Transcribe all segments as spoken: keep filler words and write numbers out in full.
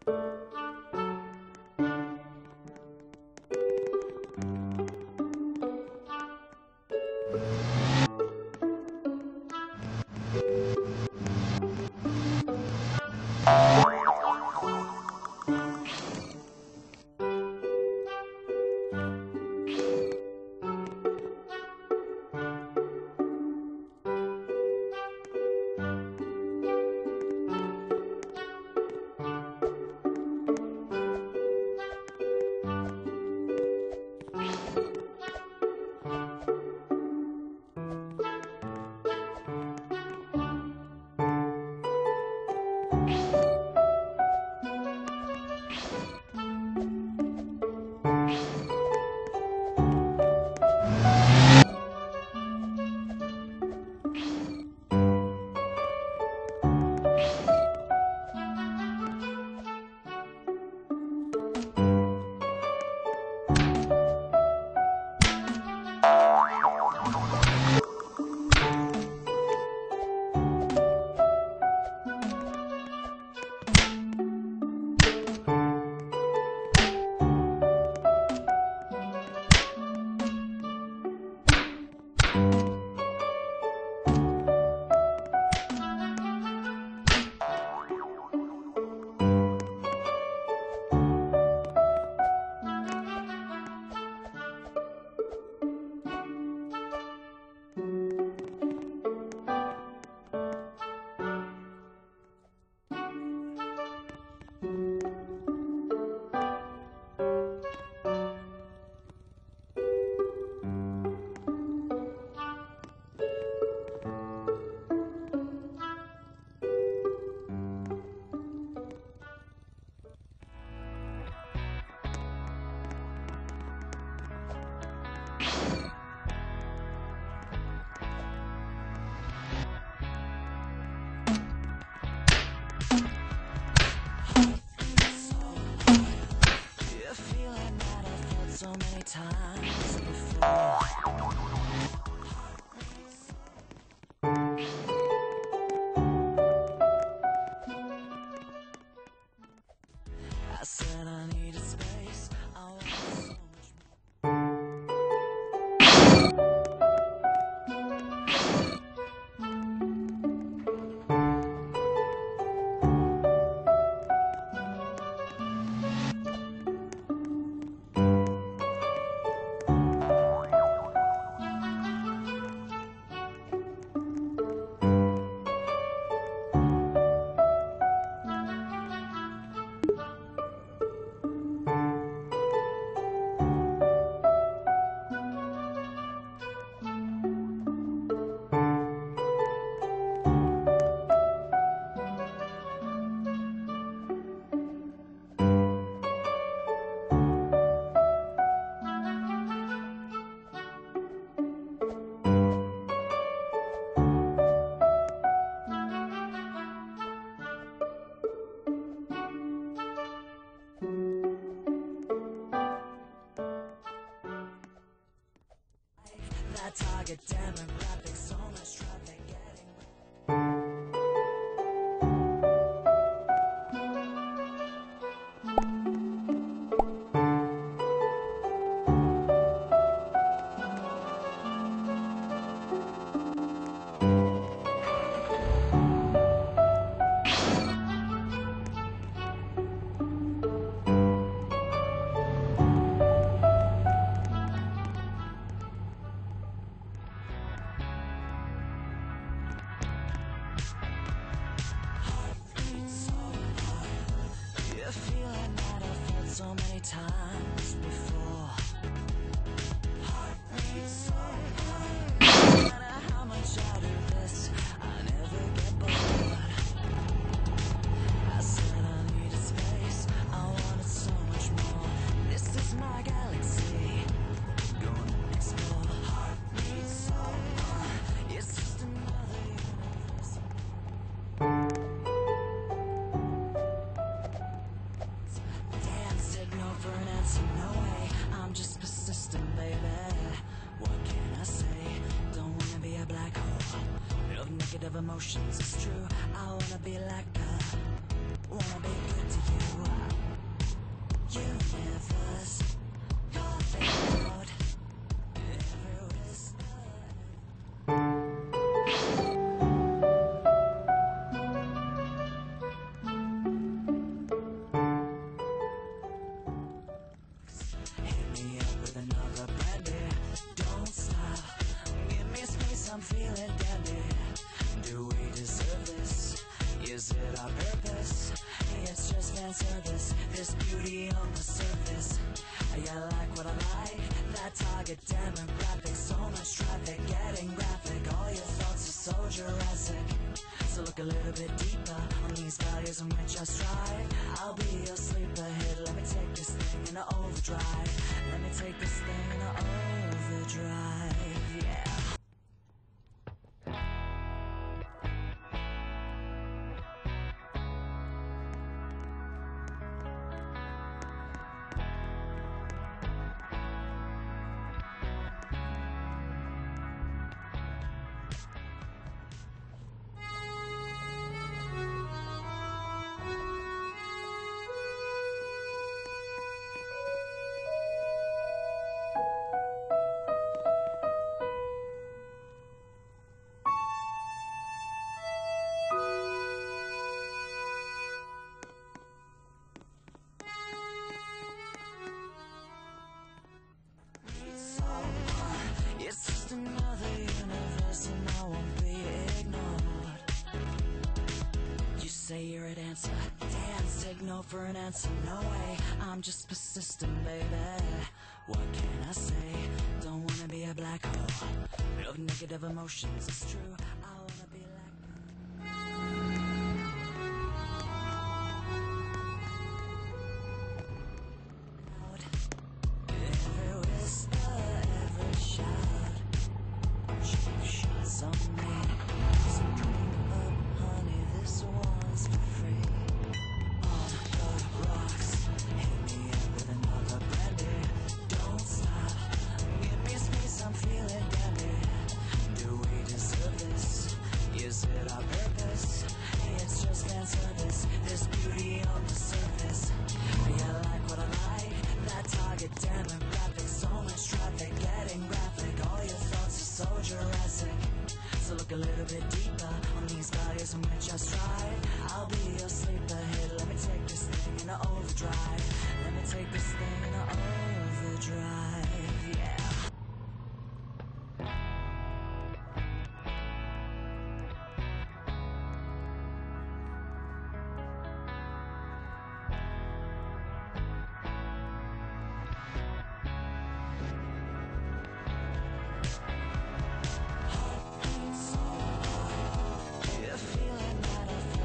So many times before. I said I needed space. I wanted so much that target demographic, so much traffic getting. So many times before. Heartbeat so high. No matter how much I do this, I never get bored. I said I needed space, I wanted so much more. This is my galaxy, gonna explore. Heartbeat so high. It's just another universe. For an answer, no way. I'm just persistent, baby. What can I say? Don't wanna be a black hole of negative emotions. It's true. I wanna be like her. Wanna be good to you. answer this. This beauty on the surface. Yeah, I like what I like. That target demographic, so much traffic, getting graphic. All your thoughts are so Jurassic. So look a little bit deeper on these values in which I strive. I'll be your sleeper hit. Let me take this thing in an overdrive. Let me take this thing in an overdrive. Yeah. It's just another universe and I won't be ignored. You say you're a dancer, dance, take no for an answer. No way, I'm just persistent, baby. What can I say? Don't wanna be a black hole of negative emotions. It's true, I wanna be like every whisper, every shout, cheap shots on me. So drink up, honey, this one's for free. On the rocks, hit me up with another brandy. Don't stop, give me space, I'm feeling dandy. Do we deserve this? Is it our purpose? It's just fan service, this beauty on the surface. Yeah, I like what I like. That target demographic, so much traffic, getting graphic. All your thoughts are so Jurassic. So look a little bit deeper on these values in which I strive. I'll be your sleeper hit. Let me take this thing in an overdrive. Let me take this thing in an overdrive. Yeah. You're feeling that I feel.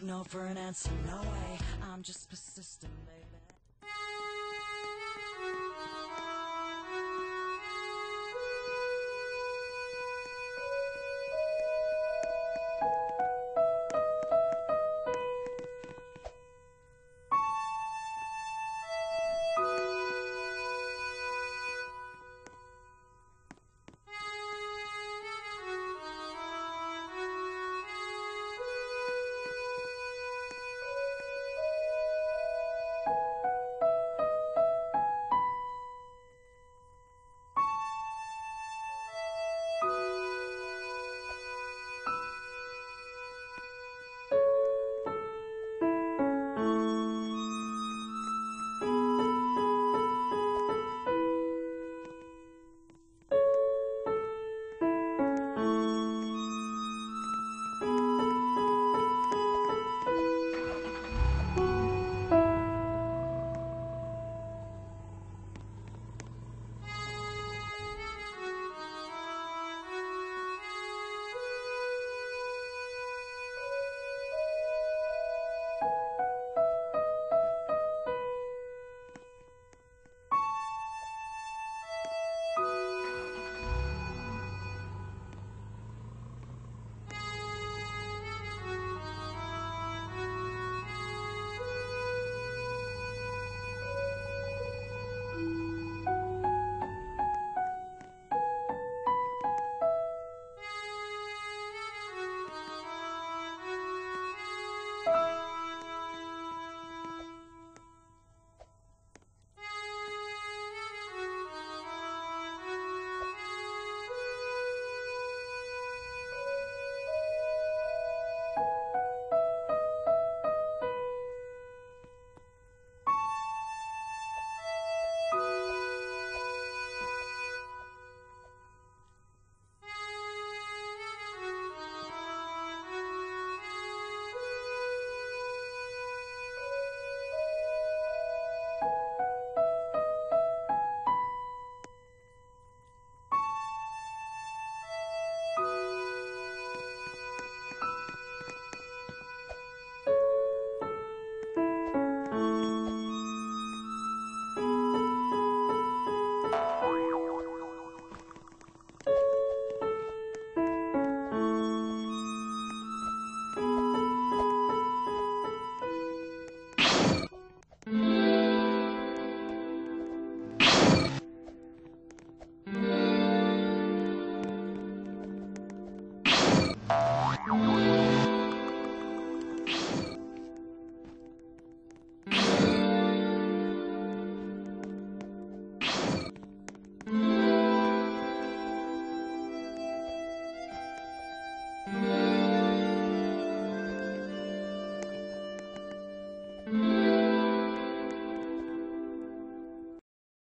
take no for an answer, no way. I'm just persistent, baby.